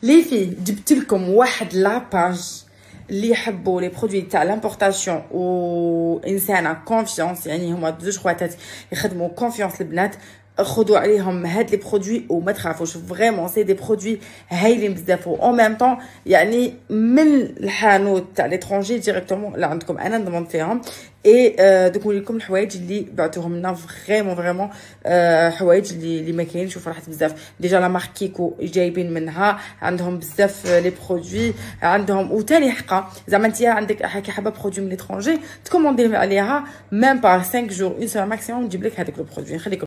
لي في جبت لكم واحد لاباج اللي يحبوا لي برودوي تاع لامبورطاسيون و انسانه كونفيونس، يعني هما زوج خواتات يخدموا كونفيونس البنات. خذوا عليهم هاد لي برودوي وما تخافوش، فريمون سي دي برودوي هايلين بزاف. و اون ميم طون يعني من الحانوت تاع ليترونجي ديريكتومون لعندكم انا نضمن فيهم. اي دوك نوريكم الحوايج اللي بعتوهم لنا فريمون حوايج اللي ما كاينش وفرحت بزاف. ديجا لا مارك كيكو جايبين منها، عندهم بزاف لي برودوي عندهم. وتاني حقه زعما انت عندك حابه برودوي من ليترونجي تكوموندي عليها ميم با 5 جور اون سيمين ماكسيموم تجيب لك هذاك لو برودوي. نخليكم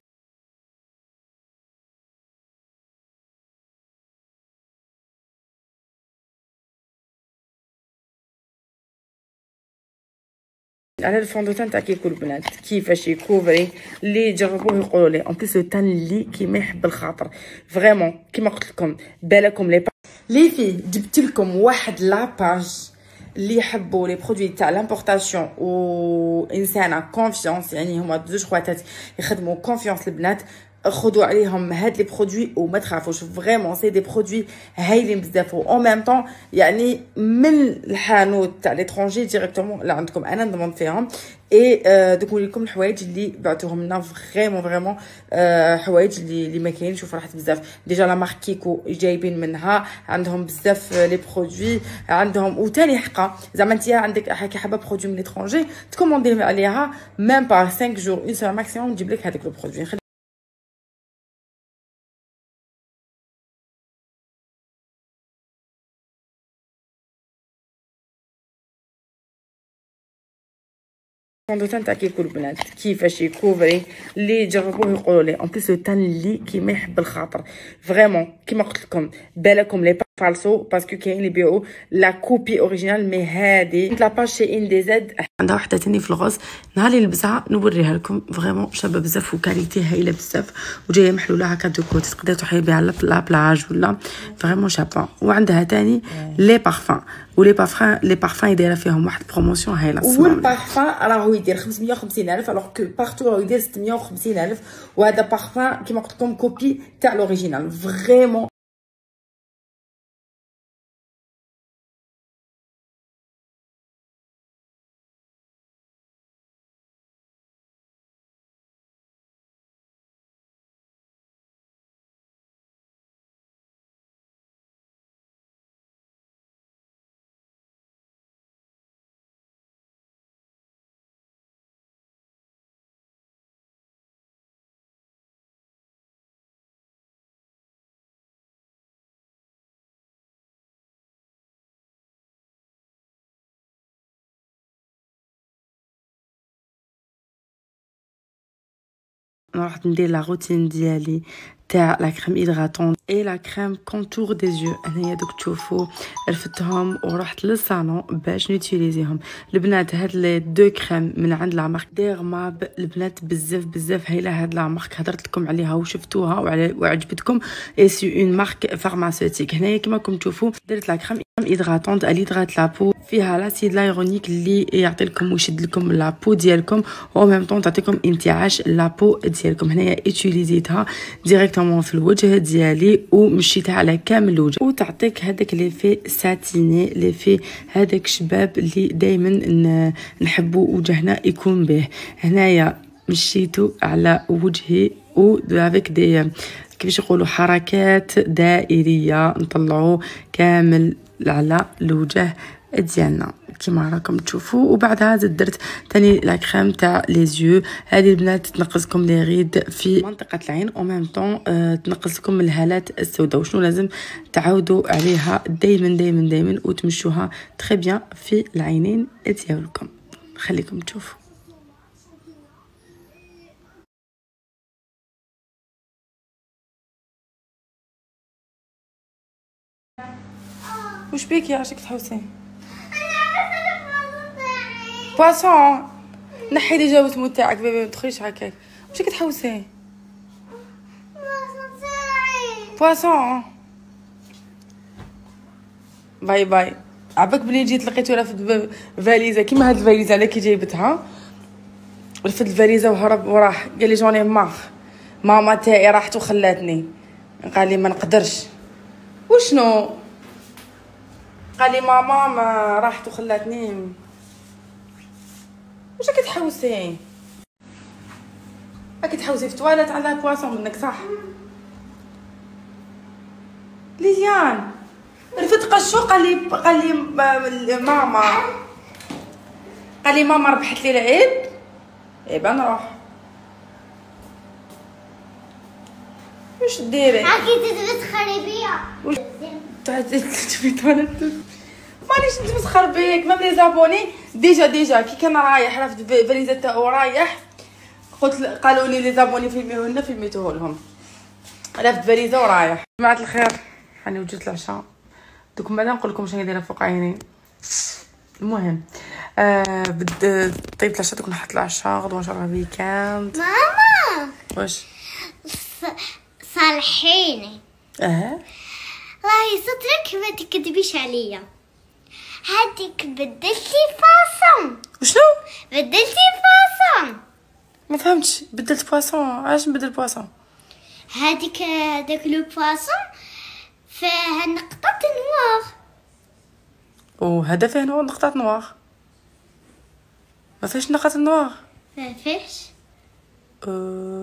على الفوندوتان تاع كيكو البنات كيفاش يكوفري. اللي جربوه يقولوا لي اون بليس التان اللي كيما يحب الخاطر فريمون كيما قلت لكم. بالكم لي في جبت لكم واحد لاباج اللي يحبوا لي برودوي تاع لامبورطاسيون و انسانه كونفيونس، يعني هما زوج خواتات يخدموا كونفيونس البنات. خذوا عليهم هاد لي برودوي وما تخافوش، فريمون سي دي برودوي هايلين بزاف. و اون ميم طون يعني من الحانوت تاع ليترونجي ديريكتومون لعندكم انا نضمن فيهم. اي دوك نوريكم الحوايج اللي بعتوهم لنا فريمون حوايج اللي ما كاينش وفرحت بزاف. ديجا لا مارك كيكو جايبين منها، عندهم بزاف لي برودوي عندهم. وتاني حقه زعما انت عندك حابه برودوي من ليترونجي تكوموندي عليها ميم با 5 جور اون سيمين ماكسيموم تجيب لك هذاك لو برودوي. الفوندوتان تاع كيكو البنات كيفاش يكوفري. اللي جربوه يقولوا لي اون بليس التان اللي كيما يحب الخاطر فريمون كيما قلت لكم. بالكم لي فالسو باسكو كاين اللي يبيعوا لا كوبي اوريجينال، مي هادي لا باج شي ان دي زد عندها وحده ثاني في الغوص. نهار اللي نلبسها نوريها لكم فريمون شابه بزاف وكاليتي هايله بزاف وجايه محلوله هكا دوكو تقدر تحيي بها لا بلاج ولا فريمون شابه. وعندها ثاني لي بارفان ولي بارفان دايره فيهم واحد بروموسيون هايله. والبارفان راهو يدير 550,000 الوغ كو بارتو راهو يدير 650,000. وهذا بارفان كيما قلت لكم كوبي تاع لوريجينال فريمون. راح ندير لا روتين ديالي تاع لا كريم هيدراتون اي لا كريم كونتور دي زيو. هنايا دوك تشوفوا رفدتهم ورحت للصالون باش نوتيليزيهم. البنات هاد لي دو كريم من عند لا مارك ديرماب البنات بزاف هايله. هاد لا مارك هضرت لكم عليها وشفتوها وعجبتكم. اي سي اون مارك فارماسيوتيك. هنايا كما راكم تشوفوا درت لا كريم هيدراتون اليدرات لابو فيها لاسيد لايرونيك اللي يعطي لكم ويشد لكم لابو ديالكم و ميم طون تعطيكم انتعاش لابو ديالكم. هنايا يوتيليزيتها ديريكتومون في الوجه ديالي ومشيتها على كامل الوجه وتعطيك هذاك ليفي ساتيني ليفي هذاك شباب اللي دائما نحبوا وجهنا يكون به. هنايا مشيتو على وجهي و افيك دي كيفاش يقولوا حركات دائريه نطلعوا كامل على الوجه ديالنا كيما راكم تشوفوا. وبعدها زدت درت ثاني لا كريم تاع لي زيو. هذه البنات تنقص لكم لي غيد في منطقه العين او ميم طون تنقص لكم الهالات السوداء. وشنو لازم تعاودوا عليها دائما وتمشوها تري بيان في العينين ديالكم. خليكم تشوفوا. وش بيك يا عشك تحوسين؟ بواسون نحي لي جاوز مو تاعك بيبي ما تدخليش هكاك. واش كتحوسي؟ بواسون باي عباك بلي جيت لقيتو رافد فاليزه كيما هاد الفاليزه انا كي جايبتها رفد الفاليزه وهرب وراح قال لي جوني ماما تاعي راحت وخلاتني. قال لي ما نقدرش. وشنو قال لي ماما ما راحت وخلاتني. واش راكي تحوسي؟ راكي تحوسي في تواليت على بواسون منك صح؟ ليليان رفد قشو قال لي ماما ربحت لي العيب. ايبا نروح. واش ديري؟ هاكي تتمسخري بيا. واش تبي تواليت؟ مانيش نتمسخر بيك. مام لي زابوني ديجا كي كان رايح راه في فاليزا تاعو رايح قلت قالوا لي لي زابوني فيلميوه لنا فيلميتوه لهم. راه في فاليزا ورايح. جماعه الخير راني وجدت العشاء دوك بعدا نقول لكم شنو دايره فوق عيني. المهم طيبت العشاء دوك نحط العشاء غدوه ان شاء الله ويكاند. ماما واش صالحيني راهي صدرك ما تكذبيش عليا. هاديك بدلتي فاصون. وشنو بدلتي فاصون؟ ما فهمتش. بدلت بواسون؟ علاش نبدل بواسون؟ هذاك لو بواسون فيها نقطة نوار. وهذا فيه نقطة نوار. ما فيهش نقطة نوار. ما فيهش.